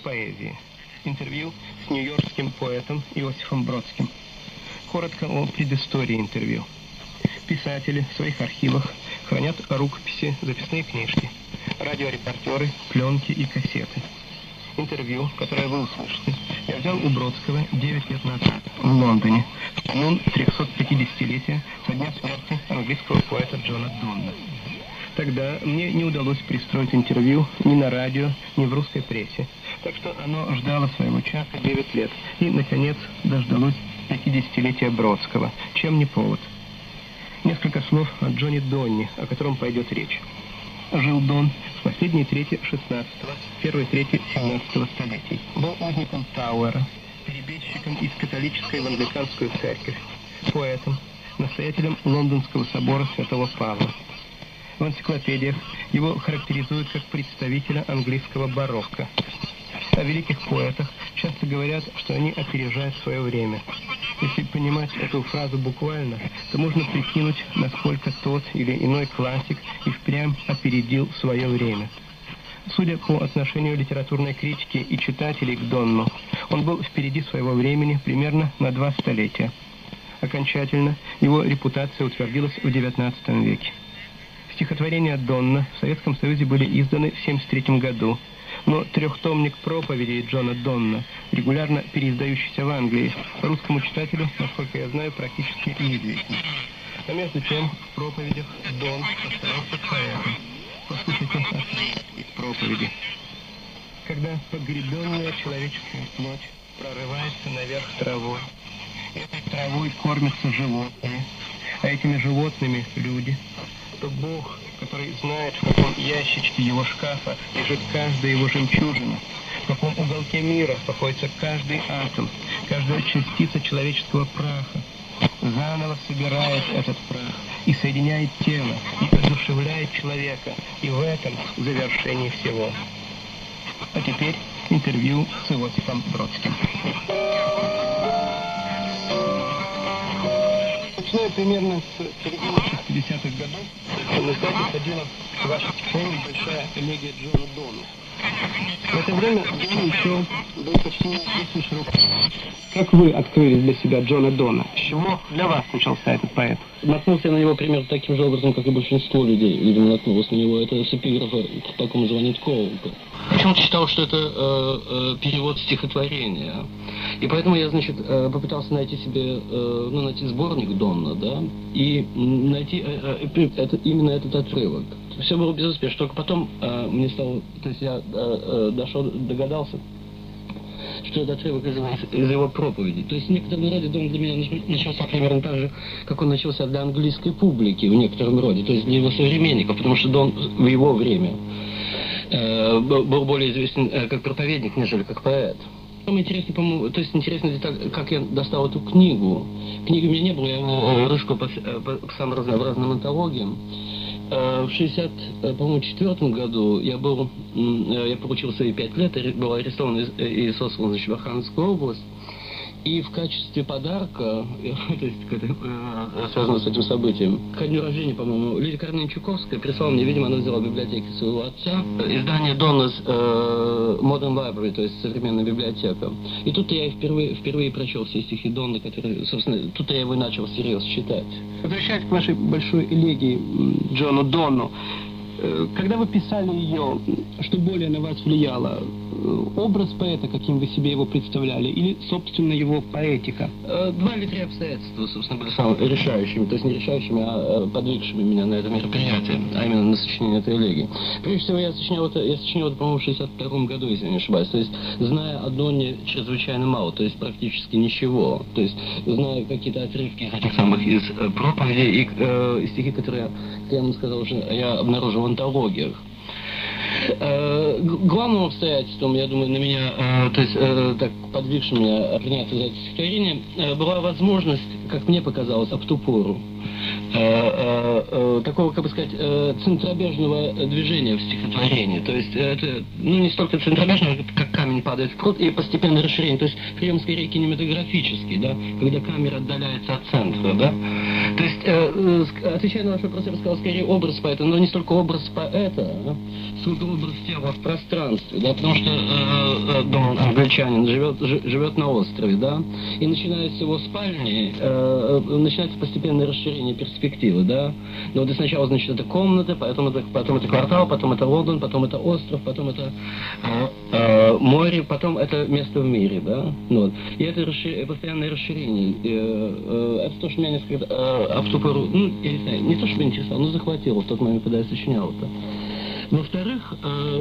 поэзии. Интервью с нью-йоркским поэтом Иосифом Бродским. Коротко о предыстории интервью. Писатели в своих архивах хранят рукописи, записные книжки, радиорепортеры, пленки и кассеты. Интервью, которое вы услышите, я взял у Бродского 9 лет назад в Лондоне, в канун 350-летия со дня смерти английского поэта Джона Донна. Тогда мне не удалось пристроить интервью ни на радио, ни в русской прессе, так что оно ждало своего часа 9 лет и, наконец, дождалось 50-летия Бродского, чем не повод. Несколько слов о Джоне Донне, о котором пойдет речь. Жил Дон в последней трети 16-го, первой трети 17-го столетий. Был узником Тауэра, перебежчиком из католической в англиканскую церковь, поэтом, настоятелем Лондонского собора Святого Павла. В энциклопедиях его характеризуют как представителя английского барокко. О великих поэтах часто говорят, что они опережают свое время. Если понимать эту фразу буквально, то можно прикинуть, насколько тот или иной классик и впрямь опередил свое время. Судя по отношению литературной критики и читателей к Донну, он был впереди своего времени примерно на 2 столетия. Окончательно его репутация утвердилась в XIX веке. Стихотворения Донна в Советском Союзе были изданы в 1973 году, но трехтомник проповедей Джона Донна, регулярно переиздающийся в Англии, русскому читателю, насколько я знаю, практически неизвестен. А между тем, в проповедях Дон оставался поэтом. Послушайте отрывок из проповеди. Когда погребенная человеческая плоть прорывается наверх травой, этой травой кормятся животные, а этими животными люди, то Бог, который знает, в каком ящичке его шкафа лежит каждая его жемчужина, в каком уголке мира покоится каждый атом, каждая частица человеческого праха, заново собирает этот прах и соединяет тело, и одушевляет человека, и в этом завершении всего. А теперь интервью с Иосифом Бродским. Начиная примерно с середины 60-х годов, на сайте ходила в вашей школе большая элегия Джона Донна. В это время Дон еще был почти неизвестен широко. Как вы открыли для себя Джона Донна? С чего для вас начался этот поэт? Наткнулся я на него примерно таким же образом, как и большинство людей. Видимо, наткнулся на него. Это с эпиграфа к такому звонит Коулка. Почему-то считал, что это перевод стихотворения. И поэтому я, значит, попытался найти себе, найти сборник Донна, да, и найти именно этот отрывок. Все было безуспешно. Только потом мне стало, то есть я догадался, что этот отрывок из его проповеди. То есть в некотором роде Дон для меня начался примерно так же, как он начался для английской публики в некотором роде, то есть для его современников, потому что Дон в его время был более известен как проповедник, нежели как поэт. Самое интересное, по-моему, то есть интересная деталь, как я достал эту книгу. Книги у меня не было, я его рыскал по самым разнообразным антологиям. В 1964 году я получил свои 5 лет, был арестован и сослан, значит, в Архангельскую область. И в качестве подарка, то есть связано с этим событием, ко дню рождения, по-моему, Лидия Карловна Чуковская прислала мне, видимо, она взяла в библиотеке своего отца, издание Donna's Modern Library, то есть современная библиотека. И тут я впервые прочел все стихи Донна, которые, собственно, тут я его начал всерьез читать. Возвращаясь к вашей большой элегии Джону Донну, когда вы писали ее, что более на вас влияло? Образ поэта, каким вы себе его представляли, или, собственно, его поэтика? 2 или 3 обстоятельства, собственно, были самыми решающими, то есть не решающими, а подвигшими меня на это мероприятие, а именно на сочинение этой элегии. Прежде всего, я сочинял это, по-моему, в 1962 году, если не ошибаюсь, то есть зная о Донне чрезвычайно мало, то есть практически ничего, то есть зная какие-то отрывки из этих самых из проповедей и стихи, которые, как я вам сказал, уже я обнаружил в антологиях. Главным обстоятельством, я думаю, на меня, то есть так подвигшим меня приняться за это стихотворение, была возможность, как мне показалось, об ту пору, такого, как бы сказать, центробежного движения в стихотворении. То есть это, не столько центробежного, как камень падает в пруд, и постепенное расширение. То есть прием скорее кинематографический, да, когда камера отдаляется от центра, да. То есть, отвечая на ваш вопрос, я бы сказал, скорее образ поэта, но не столько образ поэта, сколько образ тела в пространстве, да, потому что Дон, англичанин, живет на острове, да, и начиная с его спальни, начинается постепенное расширение перспективы, да. Но вот сначала, значит, это комната, потом это квартал, потом это Лондон, потом это остров, потом это море, потом это место в мире, да. Вот. И это постоянное расширение. Это то, что меня несколько в ту пору, ну, я не знаю, не то чтобы интересовало, но захватило в тот момент, когда я сочинял это. Во-вторых,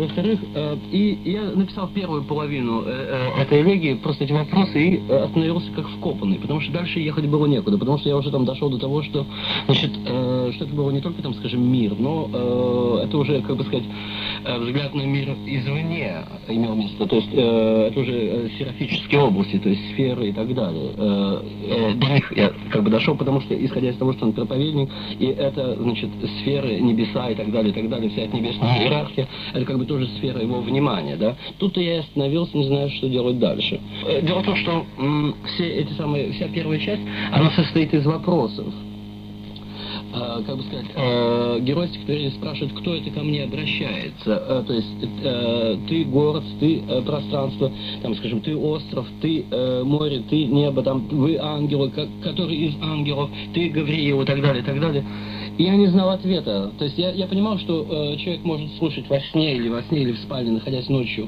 и я написал первую половину этой элегии, просто эти вопросы, и остановился как вкопанный, потому что дальше ехать было некуда, потому что я уже там дошел до того, что, значит, что это было не только там, скажем, мир, но это уже, как бы сказать, взгляд на мир извне имел место, то есть это уже серафические области, то есть сферы и так далее. До них я как бы дошел, потому что, исходя из того, что он проповедник, и это, значит, сферы, небеса и так далее, вся эта небесная иерархия, это как бы тоже сфера его внимания, да. Тут я остановился, не знаю, что делать дальше. Дело в том, что вся первая часть, она состоит из вопросов. Как бы сказать, герой стихотворения спрашивает, кто это ко мне обращается. То есть ты город, ты пространство, там, скажем, ты остров, ты море, ты небо, там, вы ангелы, который из ангелов, ты Гавриил и так далее, и так далее. И я не знал ответа. То есть я понимал, что человек может слушать во сне или в спальне, находясь ночью,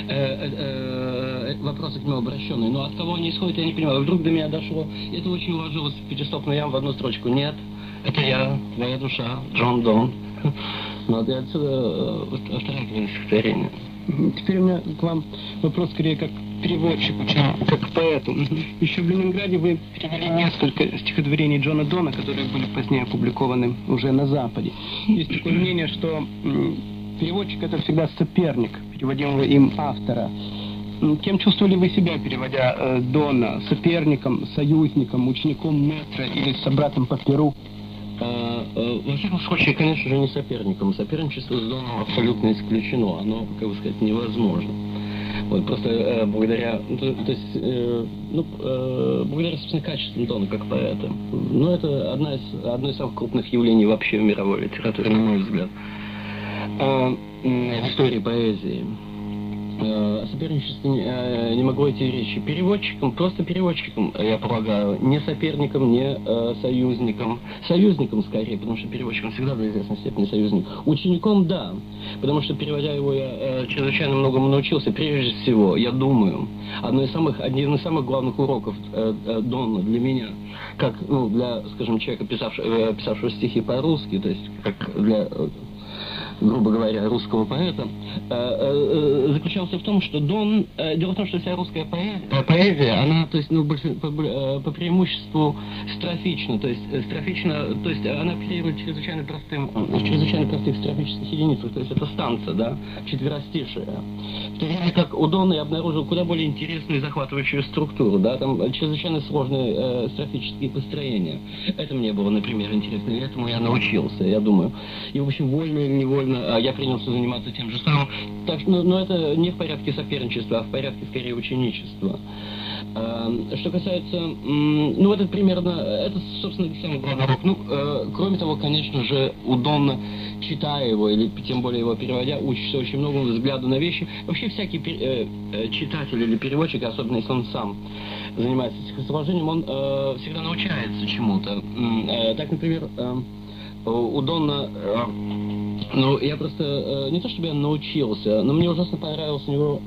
вопросы к нему обращенные. Но от кого они исходят, я не понимал. И вдруг до меня дошло, и это очень уложилось в пятистопную яму в одну строчку. Нет, это я, твоя душа, Джон Дон. Вот и отсюда вторая половина стихотворения. Теперь у меня к вам вопрос скорее как к переводчику, чем как к поэту. Еще в Ленинграде вы перевели несколько стихотворений Джона Дона, которые были позднее опубликованы уже на Западе. Есть такое мнение, что переводчик — это всегда соперник переводимого им автора. Кем чувствовали вы себя, переводя Дона? Соперником, союзником, учеником Метра или собратом по перу? Во всяком случае, конечно же, не соперником. Соперничество с Доном абсолютно исключено. Оно, как бы сказать, невозможно. Вот просто благодаря, благодаря, собственно, качествам Дона как поэта. Но это одно из самых крупных явлений вообще в мировой литературе, на мой взгляд. В истории поэзии. О соперничестве не могло идти речи. Переводчиком, просто переводчиком, я полагаю, не соперником, не союзником. Союзником скорее, потому что переводчиком всегда до известной степени союзник. Учеником, да, потому что, переводя его, я чрезвычайно многому научился. Прежде всего, я думаю, один из самых главных уроков Дона для меня, как, для, скажем, человека, писавшего стихи по-русски, то есть, как для, грубо говоря, русского поэта, заключался в том, что Дон... Дело в том, что вся русская поэзия, она, то есть, по преимуществу строфична, то есть она оперирует чрезвычайно простых строфических единицах, то есть это станция, да, четверостишие. В то время как у Дона я обнаружил куда более интересную и захватывающую структуру, да, там чрезвычайно сложные строфические построения. Это мне было, например, интересно, и этому я научился, я думаю. И, в общем, вольно или невольно я принялся заниматься тем же самым. Так, но это не в порядке соперничества, а в порядке, скорее, ученичества. Что касается... это примерно... Это, собственно, самый главный урок. Кроме того, конечно же, у Дона, читая его, или тем более его переводя, учишься очень многому взгляду на вещи. Вообще, всякий читатель или переводчик, особенно если он сам занимается стихосложением, он всегда научается чему-то. Так, например, у Дона... я просто, не то чтобы я научился, но мне ужасно понравился у него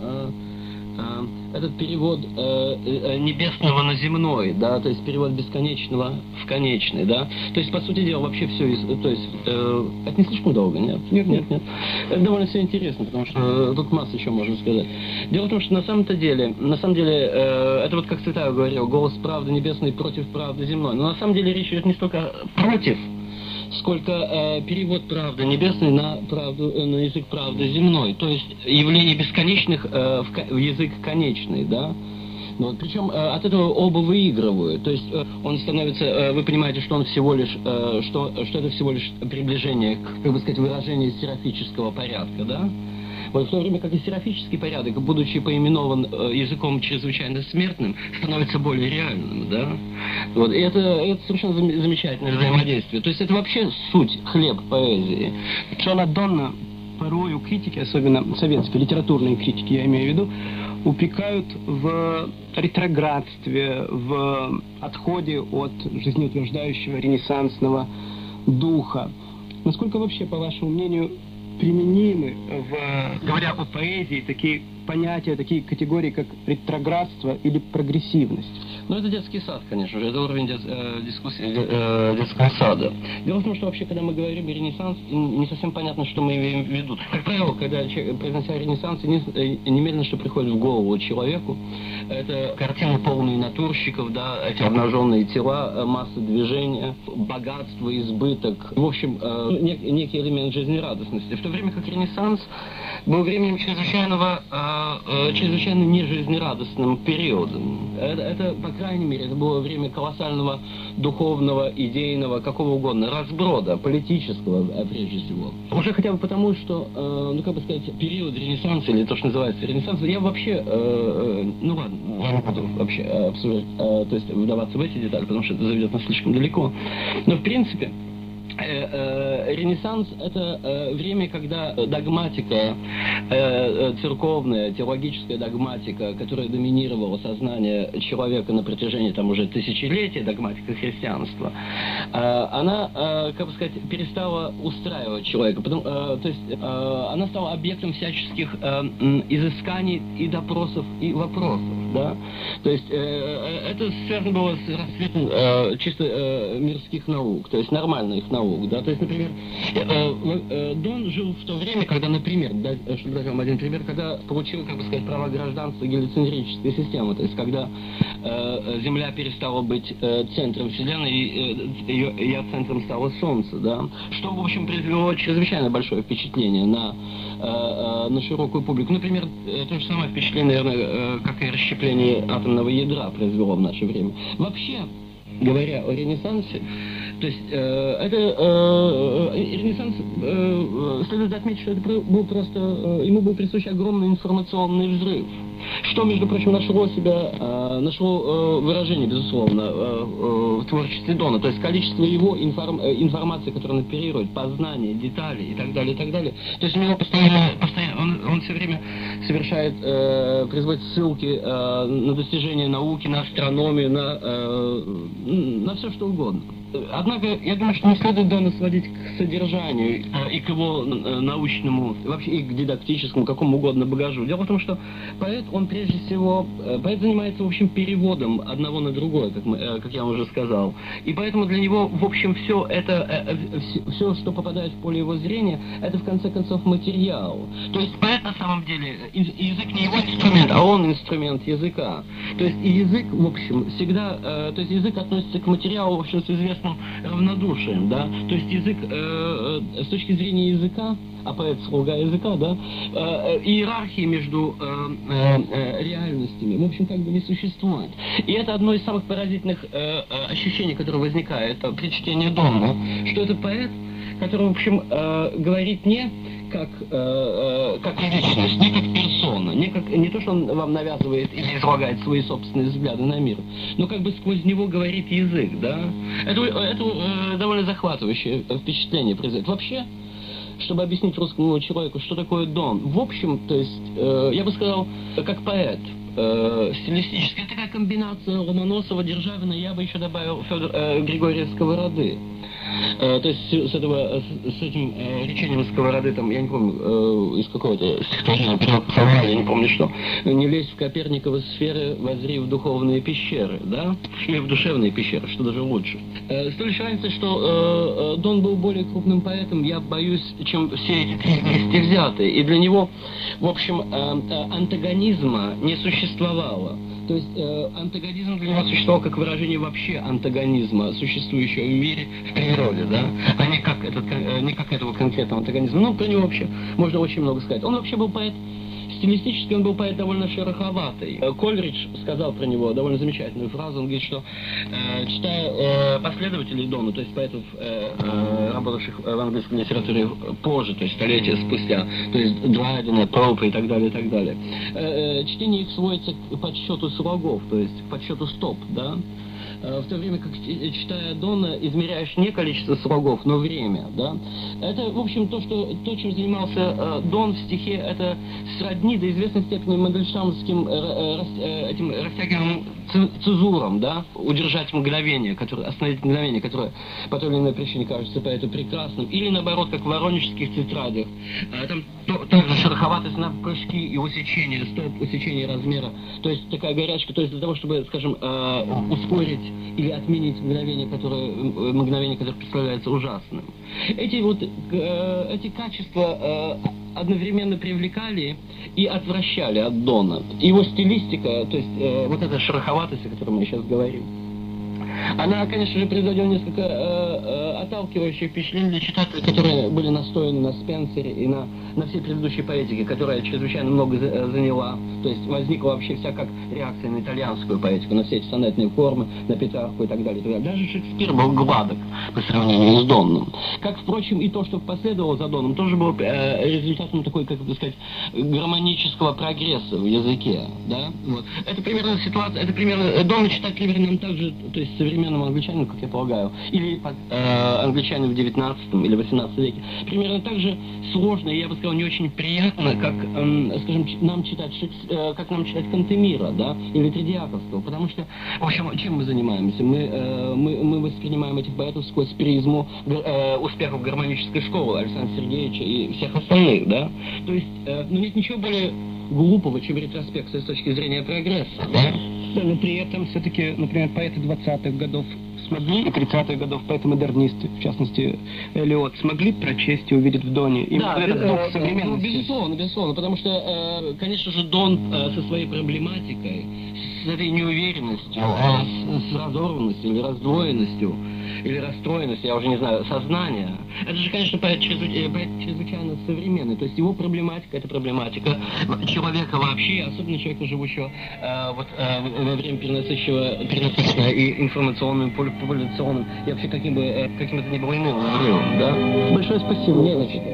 этот перевод небесного на земной, да, то есть перевод бесконечного в конечный, да. То есть, по сути дела, вообще все, то есть, это не слишком долго, нет? Нет. Это довольно все интересно, потому что тут масса еще можно сказать. Дело в том, что на самом деле, это вот как Цветаев говорил, голос правды небесной против правды земной. Но на самом деле речь идет не столько против, сколько перевод правды небесной на язык правды земной, то есть явление бесконечных в язык конечный, да. Причем от этого оба выигрывают, то есть он становится, вы понимаете, что он всего лишь, что это всего лишь приближение к, как бы сказать, выражению серафического порядка, да. Вот в то время как и серафический порядок, будучи поименован языком чрезвычайно смертным, становится более реальным, да? Вот. И это совершенно замечательное взаимодействие. То есть это вообще суть, хлеб поэзии. Джона Донна порою критики, особенно советские, литературные критики, я имею в виду, упрекают в ретроградстве, в отходе от жизнеутверждающего ренессансного духа. Насколько вообще, по вашему мнению, применимы, говоря о поэзии, такие понятия, такие категории, как ретроградство или прогрессивность? Ну, это детский сад, конечно же, это уровень детского сада. Дело в том, что вообще, когда мы говорим Ренессанс, не совсем понятно, что мы имеем в виду. Как правило, когда произнося Ренессанс, немедленно, что приходит в голову человеку, это картины, полные натурщиков, да, эти обнаженные тела, масса движения, богатство, избыток, в общем, некий элемент жизнерадостности. В то время как Ренессанс был временем чрезвычайно нежизнерадостным периодом. Это, по крайней мере, это было время колоссального духовного, идейного, какого угодно, разброда, политического, прежде всего. Уже хотя бы потому, что, ну, как бы сказать, период Ренессанса, или то, что называется Ренессанс, я вообще, ну ладно, я не буду вообще обсуждать, то есть вдаваться в эти детали, потому что это заведет нас слишком далеко. Но, в принципе, Ренессанс – это время, когда догматика, церковная, теологическая догматика, которая доминировала сознание человека на протяжении там уже тысячелетий, догматика христианства, она, как бы сказать, перестала устраивать человека. То есть она стала объектом всяческих изысканий и допросов, и вопросов. Да? То есть это связано было с расцветом чисто мирских наук, то есть нормальных наук. Да? То есть, например, Дон жил в то время, когда, например, чтобы дать вам один пример, когда получил, как бы сказать, право гражданства гелиоцентрической системы, то есть когда Земля перестала быть центром Вселенной, и ее центром стало Солнце, да? Что, в общем, произвело чрезвычайно большое впечатление на широкую публику. Например, то же самое впечатление, наверное, как и расщепление атомного ядра произвело в наше время. Вообще, говоря о Ренессансе, то есть Ренессанс, следует отметить, что это был просто, ему был присущ огромный информационный взрыв, что, между прочим, нашло выражение, безусловно, в творчестве Дона, то есть количество его информации, которую он оперирует, познания, деталей и так далее, и так далее. То есть у него постоянно он все время совершает, производит ссылки на достижения науки, на астрономию, на все что угодно. Однако, я думаю, что не следует Дона сводить к содержанию и к его научному, вообще и к дидактическому, какому угодно багажу. Дело в том, что поэт, он прежде всего, поэт занимается, в общем, переводом одного на другое, как я уже сказал. И поэтому для него, в общем, все это, все, что попадает в поле его зрения, это, в конце концов, материал. То есть поэт, на самом деле, язык не его инструмент, а он инструмент языка. То есть и язык, в общем, всегда, то есть язык относится к материалу, в общем, с известным равнодушием, да, то есть язык, с точки зрения языка, а поэт слуга языка, да, иерархии между реальностями, в общем, как бы не существует. И это одно из самых поразительных ощущений, которое возникает при чтении Дона, что это поэт, который, в общем, говорит не как личность, не как персона, не то, что он вам навязывает или излагает свои собственные взгляды на мир, но как бы сквозь него говорит язык, да. Это довольно захватывающее впечатление произойдет. Вообще, чтобы объяснить русскому человеку, что такое Дон, в общем, то есть, я бы сказал, как поэт, стилистически, это такая комбинация Ломоносова, Державина, я бы еще добавил Григория Сковороды. То есть с этим речением Сковороды, там, я не помню, из какого-то стихотворения, я не помню что, не лезь в Коперниковы сферы, воззри в духовные пещеры, да, или в душевные пещеры, что даже лучше. С той лишь разницей, что Дон был более крупным поэтом, я боюсь, чем все эти три вместе взятые, и для него, в общем, антагонизма не существовало. То есть антагонизм для него существовал как выражение вообще антагонизма, существующего в мире, в природе, да, а не как этого конкретного антагонизма. Ну, про него вообще можно очень много сказать. Он вообще был поэт стилистически он был поэт довольно шероховатый. Кольридж сказал про него довольно замечательную фразу. Он говорит, что читая последователей Дона, то есть поэтов, работавших в английской литературе позже, то есть столетия спустя, то есть Драйдена, Поупа и так далее, чтение их сводится к подсчету слогов, то есть к подсчету стоп, да? В то время как, читая Дона, измеряешь не количество слогов, но время, да. Это, в общем, то, чем занимался Дон в стихе, это сродни до известной степени мандельштамовским этим растягиваемым цезурам, да, удержать мгновение, остановить мгновение, которое по той или иной причине кажется поэту прекрасным, или наоборот, как в воронежских тетрадях, там также шероховатость на прыжки и усечение стоп, усечение размера, то есть такая горячка, то есть для того, чтобы, скажем, ускорить или отменить мгновение, которое представляется ужасным. Эти качества одновременно привлекали и отвращали от Дона. Его стилистика, то есть вот эта шероховатость, о которой мы сейчас говорим, она, конечно же, производила несколько отталкивающее впечатление для читателей, которые были настроены на Спенсере и на всей предыдущей поэтике, которая чрезвычайно много заняла. То есть возникла вообще вся как реакция на итальянскую поэтику, на все эти сонетные формы, на Петрарку и так далее. Даже Шекспир был гладок по сравнению с Доном. Как, впрочем, и то, что последовало за Доном, тоже было результатом такой, как бы сказать, гармонического прогресса в языке. Да? Вот. Это примерно ситуация, Дона читать примерно так же, то есть современному англичанину, как я полагаю, или англичанину в 19 или 18 веке, примерно так же сложно, и я бы сказал, не очень приятно, как, скажем, нам читать Кантемира, да, или Тредиаковского, потому что, в общем, чем мы занимаемся? Мы воспринимаем этих поэтов сквозь призму успехов гармонической школы Александра Сергеевича и всех остальных, да, то есть, нет ничего более глупого, чем ретроспекция с точки зрения прогресса, да? Но при этом все-таки, например, поэты 20-х годов смогли, и 30-х годов поэты-модернисты, в частности, Элиот, смогли прочесть и увидеть в Доне именно этот дух современности? Безусловно, потому что, конечно же, Дон со своей проблематикой, с этой неуверенностью, с разорванностью или раздвоенностью, или расстроенностью, я уже не знаю, сознания, это же, конечно, поэт чрезвычайно современный. То есть его проблематика — это проблематика человека вообще, особенно человека, живущего во время перенасыщенного и информационным, популяционным, и вообще каким бы то ни было иным взрывом, да? Большое спасибо. Не, значит,